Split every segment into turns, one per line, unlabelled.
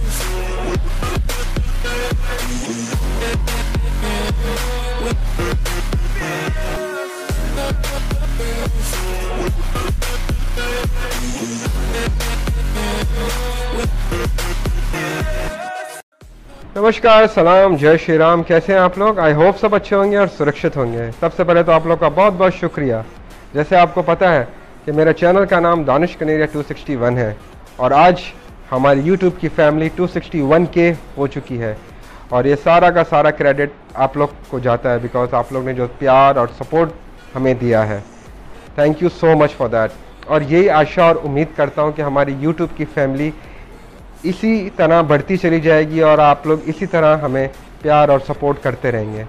नमस्कार, सलाम, जय श्री राम। कैसे हैं आप लोग? आई होप सब अच्छे होंगे और सुरक्षित होंगे। सबसे पहले तो आप लोग का बहुत बहुत शुक्रिया। जैसे आपको पता है कि मेरा चैनल का नाम दानिश कनेरिया 261 है और आज हमारी यूट्यूब की फैमिली 261K हो चुकी है और ये सारा का सारा क्रेडिट आप लोग को जाता है बिकॉज आप लोग ने जो प्यार और सपोर्ट हमें दिया है, thank you so much for that. और यही आशा और उम्मीद करता हूँ कि हमारी यूट्यूब की फैमिली इसी तरह बढ़ती चली जाएगी और आप लोग इसी तरह हमें प्यार और सपोर्ट करते रहेंगे।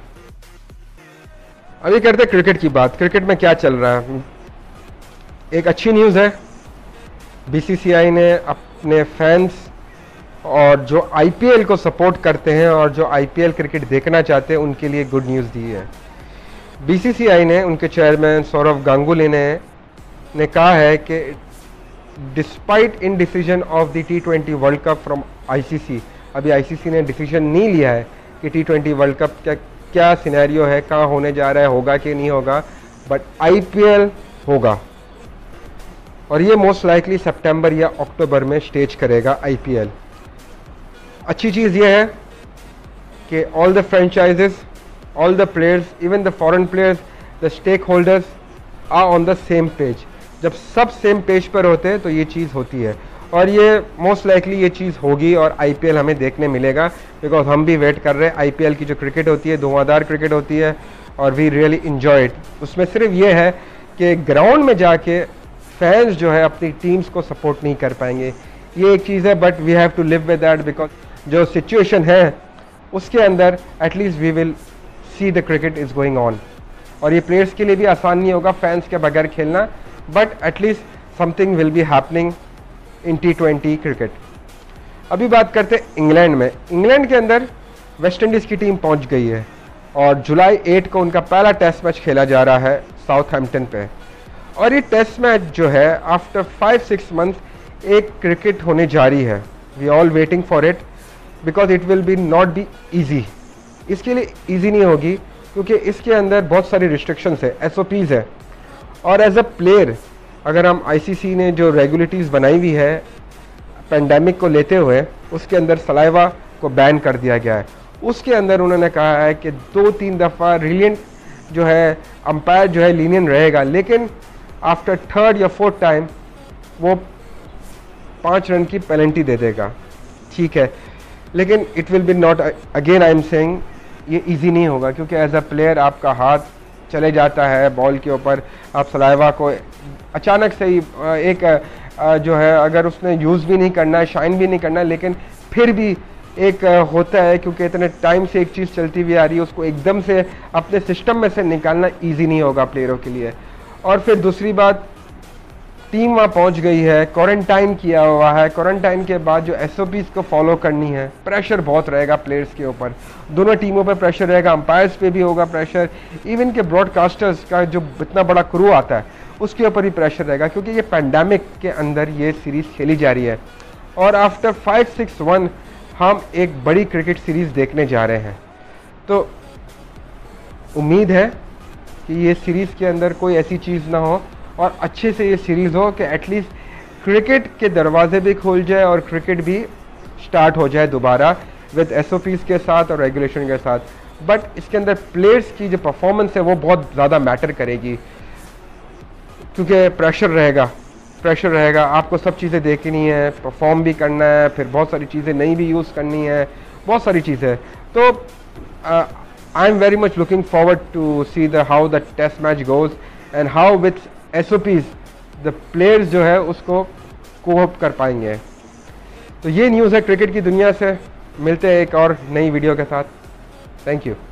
अभी करते क्रिकेट की बात। क्रिकेट में क्या चल रहा है? एक अच्छी न्यूज़ है, बीसीसीआई ने अपने फैंस और जो आईपीएल को सपोर्ट करते हैं और जो आईपीएल क्रिकेट देखना चाहते हैं उनके लिए गुड न्यूज़ दी है। बीसीसीआई ने, उनके चेयरमैन सौरव गांगुली ने कहा है कि despite in decision of the T20 world cup from ICC, अभी आईसीसी ने डिसीजन नहीं लिया है कि T20 वर्ल्ड कप क्या सिनेरियो है, कहाँ होने जा रहा है, होगा कि नहीं होगा, बट आईपीएल होगा और ये मोस्ट लाइकली सितंबर या अक्टूबर में स्टेज करेगा आईपीएल। अच्छी चीज़ ये है कि all the franchises, all the players, even the foreign players, the stakeholders are on the same page. जब सब सेम पेज पर होते हैं तो ये चीज़ होती है और ये मोस्ट लाइकली ये चीज़ होगी और आईपीएल हमें देखने मिलेगा बिकॉज हम भी वेट कर रहे हैं। आईपीएल की जो क्रिकेट होती है धुआंधार क्रिकेट होती है और वी रियली इंजॉय इट। उसमें सिर्फ ये है कि ग्राउंड में जाके फैंस जो है अपनी टीम्स को सपोर्ट नहीं कर पाएंगे, ये एक चीज़ है, but we have to live with that because जो सिचुएशन है उसके अंदर at least we will see the cricket is going on. और ये प्लेयर्स के लिए भी आसान नहीं होगा फैंस के बगैर खेलना, but at least something will be happening in T20 cricket. अभी बात करते हैं इंग्लैंड में। इंग्लैंड के अंदर वेस्ट इंडीज़ की टीम पहुंच गई है और जुलाई 8 को उनका पहला टेस्ट मैच खेला जा रहा है साउथहैम्पटन पे और ये टेस्ट मैच जो है आफ्टर 5-6 मंथ एक क्रिकेट होने जा रही है। We all waiting for it because it will be not be easy. इसके लिए ईजी नहीं होगी क्योंकि इसके अंदर बहुत सारी रिस्ट्रिक्शंस है, SOPs है और एज अ प्लेयर अगर हम आईसीसी ने जो रेगुलेटरीज बनाई हुई है पेंडेमिक को लेते हुए, उसके अंदर सलाइवा को बैन कर दिया गया है। उसके अंदर उन्होंने कहा है कि 2-3 दफ़ा लीनियंट जो है अंपायर जो है लीनियंट रहेगा, लेकिन आफ्टर 3rd या 4th टाइम वो 5 रन की पेनल्टी दे देगा। ठीक है, लेकिन it will be not, again I am saying, ये इजी नहीं होगा क्योंकि एज अ प्लेयर आपका हाथ चले जाता है बॉल के ऊपर, आप सलाइवा को अचानक से ही एक जो है अगर उसने यूज़ भी नहीं करना है, शाइन भी नहीं करना है, लेकिन फिर भी एक होता है क्योंकि इतने टाइम से एक चीज़ चलती हुई आ रही है, उसको एकदम से अपने सिस्टम में से निकालना ईजी नहीं होगा प्लेयरों के लिए। और फिर दूसरी बात, टीम वहाँ पहुँच गई है, क्वारंटाइन किया हुआ है, क्वारंटाइन के बाद जो SOPs को फॉलो करनी है, प्रेशर बहुत रहेगा प्लेयर्स के ऊपर, दोनों टीमों पर प्रेशर रहेगा, अंपायर्स पे भी होगा प्रेशर, इवन के ब्रॉडकास्टर्स का जो इतना बड़ा क्रू आता है उसके ऊपर भी प्रेशर रहेगा क्योंकि ये पैंडेमिक के अंदर ये सीरीज़ खेली जा रही है और आफ्टर 5-6-1 हम एक बड़ी क्रिकेट सीरीज़ देखने जा रहे हैं। तो उम्मीद है कि ये सीरीज़ के अंदर कोई ऐसी चीज़ ना हो और अच्छे से ये सीरीज़ हो कि एटलीस्ट क्रिकेट के दरवाजे भी खोल जाए और क्रिकेट भी स्टार्ट हो जाए दोबारा विद SOPs के साथ और रेगुलेशन के साथ। बट इसके अंदर प्लेयर्स की जो परफॉर्मेंस है वो बहुत ज़्यादा मैटर करेगी क्योंकि प्रेशर रहेगा, आपको सब चीज़ें देखनी है, परफॉर्म भी करना है, फिर बहुत सारी चीज़ें नई भी यूज़ करनी है, बहुत सारी चीज़ें। तो I am very much looking forward to see the how the test match goes and how with SOPs the players जो है उसको कोप कर पाएंगे। तो ये न्यूज़ है क्रिकेट की दुनिया से। मिलते हैं एक और नई वीडियो के साथ। Thank you.